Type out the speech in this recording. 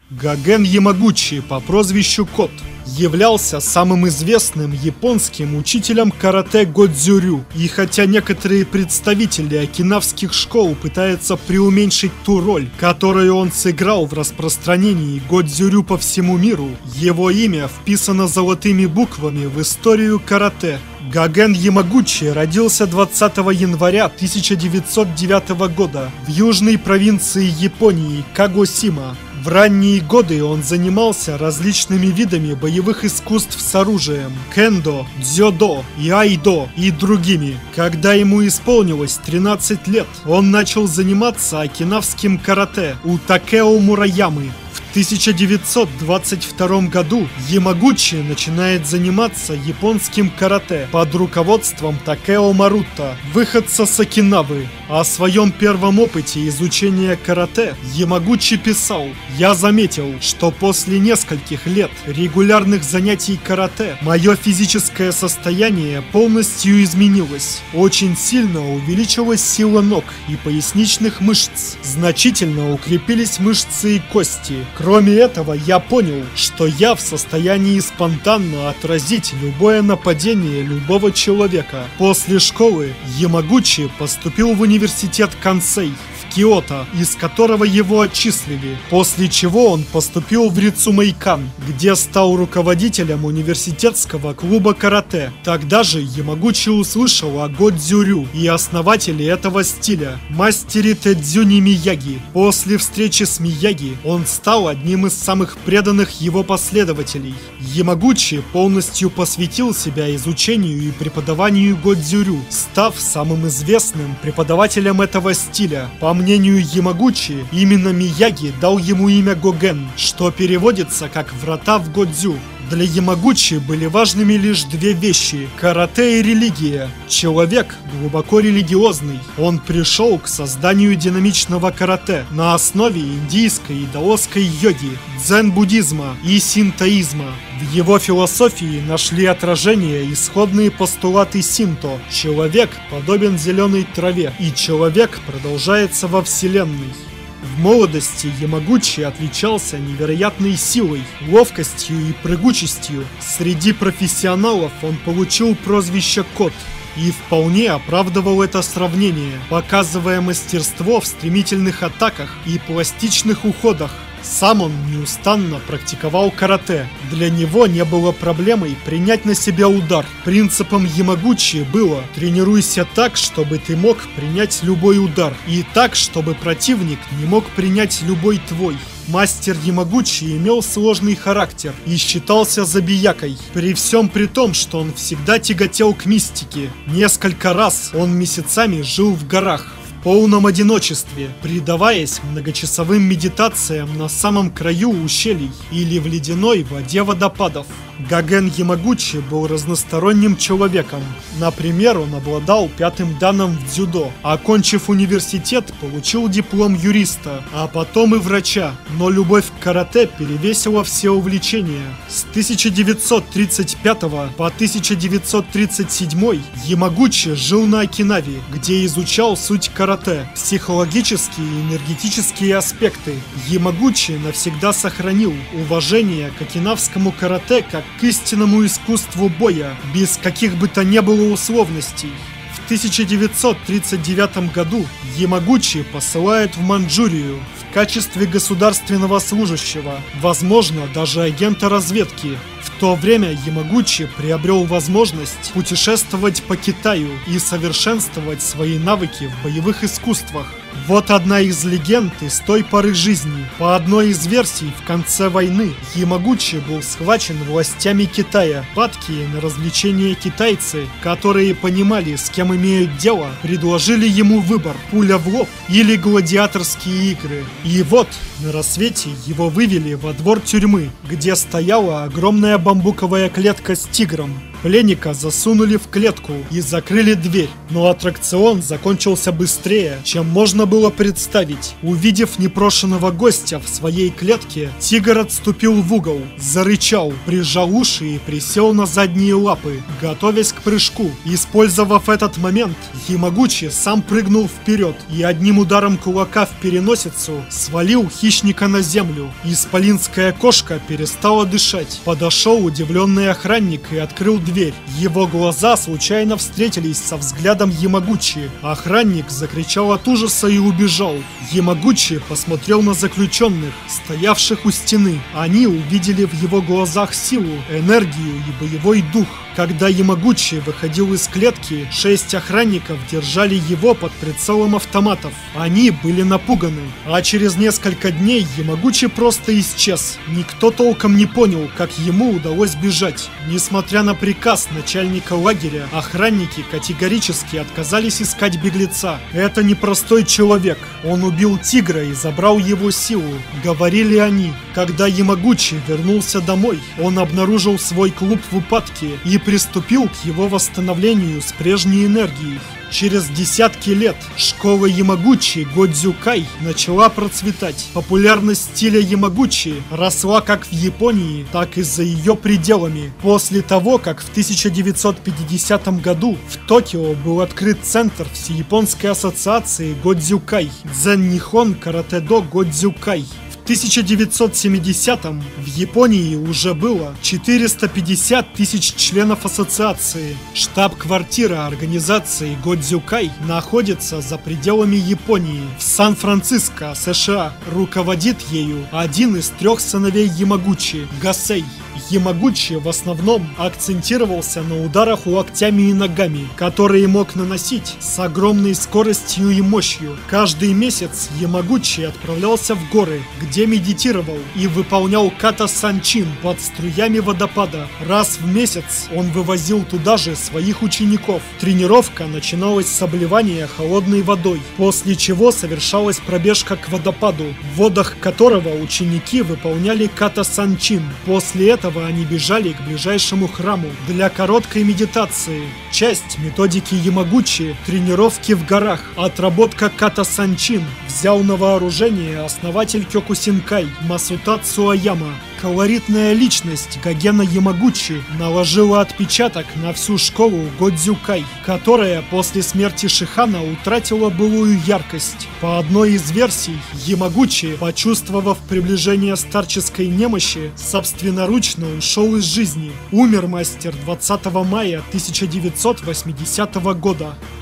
Гоген Ямагучи по прозвищу Кот являлся самым известным японским учителем карате Годзюрю. И хотя некоторые представители окинавских школ пытаются преуменьшить ту роль, которую он сыграл в распространении Годзюрю по всему миру, его имя вписано золотыми буквами в историю карате. Гоген Ямагучи родился 20 января 1909 года в южной провинции Японии Кагосима. В ранние годы он занимался различными видами боевых искусств с оружием – кендо, дзюдо и айдо и другими. Когда ему исполнилось 13 лет, он начал заниматься окинавским карате у Такео Мураямы. В 1922 году Ямагучи начинает заниматься японским карате под руководством Такео Марута, выходца с Окинавы. О своем первом опыте изучения карате Ямагучи писал: «Я заметил, что после нескольких лет регулярных занятий карате мое физическое состояние полностью изменилось. Очень сильно увеличилась сила ног и поясничных мышц, значительно укрепились мышцы и кости. Кроме этого, я понял, что я в состоянии спонтанно отразить любое нападение любого человека». После школы Ямагучи поступил в университет Кансей в Киото, из которого его отчислили, после чего он поступил в Рицумэйкан, где стал руководителем университетского клуба карате. Тогда же Ямагучи услышал о Годзюрю и основателе этого стиля, мастере Тэдзюни Мияги. После встречи с Мияги он стал одним из самых преданных его последователей. Ямагучи полностью посвятил себя изучению и преподаванию Годзюрю, став самым известным преподавателем этого стиля. По мнению Ямагучи, именно Мияги дал ему имя Гоген, что переводится как «врата в Годзю». Для Ямагучи были важными лишь две вещи – карате и религия. Человек глубоко религиозный. Он пришел к созданию динамичного карате на основе индийской и даосской йоги, дзен-буддизма и синтоизма. В его философии нашли отражение исходные постулаты синто. Человек подобен зеленой траве, и человек продолжается во вселенной. В молодости Ямагучи отличался невероятной силой, ловкостью и прыгучестью. Среди профессионалов он получил прозвище «Кот» и вполне оправдывал это сравнение, показывая мастерство в стремительных атаках и пластичных уходах. Сам он неустанно практиковал карате. Для него не было проблемой принять на себя удар. Принципом Ямагучи было: тренируйся так, чтобы ты мог принять любой удар, и так, чтобы противник не мог принять любой твой. Мастер Ямагучи имел сложный характер и считался забиякой, при всем при том, что он всегда тяготел к мистике. Несколько раз он месяцами жил в горах, в полном одиночестве, предаваясь многочасовым медитациям на самом краю ущелий или в ледяной воде водопадов. Гоген Ямагучи был разносторонним человеком. Например, он обладал 5-м даном в дзюдо. Окончив университет, получил диплом юриста, а потом и врача. Но любовь к карате перевесила все увлечения. С 1935 по 1937 Ямагучи жил на Окинаве, где изучал суть карате, психологические и энергетические аспекты. Ямагучи навсегда сохранил уважение к окинавскому карате как к истинному искусству боя, без каких бы то ни было условностей. В 1939 году Ямагучи посылают в Манчжурию в качестве государственного служащего, возможно, даже агента разведки. В то время Ямагучи приобрел возможность путешествовать по Китаю и совершенствовать свои навыки в боевых искусствах. Вот одна из легенд из той поры жизни. По одной из версий, в конце войны Ямагучи был схвачен властями Китая. Падкие на развлечения китайцы, которые понимали, с кем имеют дело, предложили ему выбор: пуля в лоб или гладиаторские игры. И вот, на рассвете его вывели во двор тюрьмы, где стояла огромная бамбуковая клетка с тигром. Пленника засунули в клетку и закрыли дверь, но аттракцион закончился быстрее, чем можно было представить. Увидев непрошенного гостя в своей клетке, тигр отступил в угол, зарычал, прижал уши и присел на задние лапы, готовясь к прыжку. Использовав этот момент, Ямагучи сам прыгнул вперед и одним ударом кулака в переносицу свалил хищника на землю. Исполинская кошка перестала дышать. Подошел удивленный охранник и открыл дверь. Его глаза случайно встретились со взглядом Ямагучи. Охранник закричал от ужаса и убежал. Ямагучи посмотрел на заключенных, стоявших у стены. Они увидели в его глазах силу, энергию и боевой дух. Когда Ямагучи выходил из клетки, 6 охранников держали его под прицелом автоматов. Они были напуганы. А через несколько дней Ямагучи просто исчез. Никто толком не понял, как ему удалось бежать. Несмотря на приказ начальника лагеря, охранники категорически отказались искать беглеца. Это непростой человек. Он убил тигра и забрал его силу, говорили они. Когда Ямагучи вернулся домой, он обнаружил свой клуб в упадке и приступил к его восстановлению с прежней энергией. Через десятки лет школа Ямагучи Годзюкай начала процветать. Популярность стиля Ямагучи росла как в Японии, так и за ее пределами. После того, как в 1950 году в Токио был открыт центр Всеяпонской ассоциации Годзюкай Дзен Нихон Каратэ-до Годзюкай. В 1970-м в Японии уже было 450 тысяч членов ассоциации. Штаб-квартира организации Годзюкай находится за пределами Японии, в Сан-Франциско, США. Руководит ею один из 3 сыновей Ямагучи, Гасей. Ямагучи в основном акцентировался на ударах локтями и ногами, которые мог наносить с огромной скоростью и мощью. Каждый месяц Ямагучи отправлялся в горы, где медитировал и выполнял ката-санчин под струями водопада. Раз в месяц он вывозил туда же своих учеников. Тренировка начиналась с обливания холодной водой, после чего совершалась пробежка к водопаду, в водах которого ученики выполняли ката-санчин. После этого они бежали к ближайшему храму для короткой медитации. Часть методики Ямагучи – тренировки в горах. Отработка ката-санчин взял на вооружение основатель Кёкусинкай Масутацу Аяма. Колоритная личность Гогена Ямагучи наложила отпечаток на всю школу Годзюкай, которая после смерти Шихана утратила былую яркость. По одной из версий, Ямагучи, почувствовав приближение старческой немощи, собственноручно ушел из жизни. Умер мастер 20 мая 1980 года.